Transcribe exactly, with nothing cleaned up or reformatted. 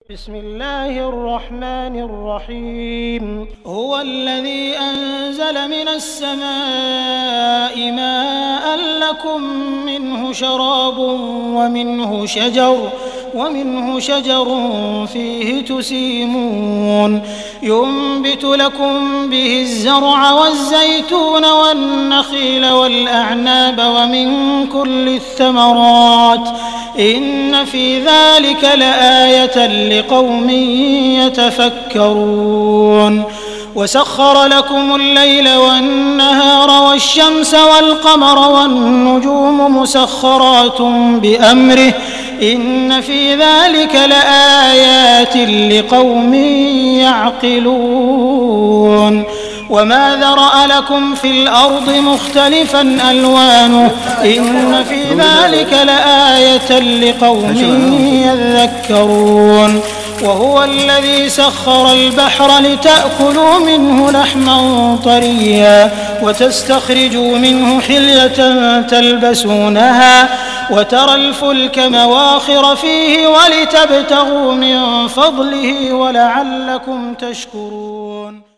بسم الله الرحمن الرحيم هو الذي أنزل من السماء ماء لكم منه شراب ومنه شجر ومنه شجر فيه تسيمون ينبت لكم به الزرع والزيتون والنخيل والأعناب ومن كل الثمرات إن في ذلك لآية لقوم يتفكرون وسخر لكم الليل والنهار والشمس والقمر والنجوم مسخرات بأمره إن في ذلك لآيات لقوم يعقلون وما ذرأ لكم في الأرض مختلفا ألوانه إن في ذلك لآية لقوم يذكرون وهو الذي سخر البحر لتأكلوا منه لحما طريا وتستخرجوا منه حلية تلبسونها وترى الفلك مواخر فيه ولتبتغوا من فضله ولعلكم تشكرون.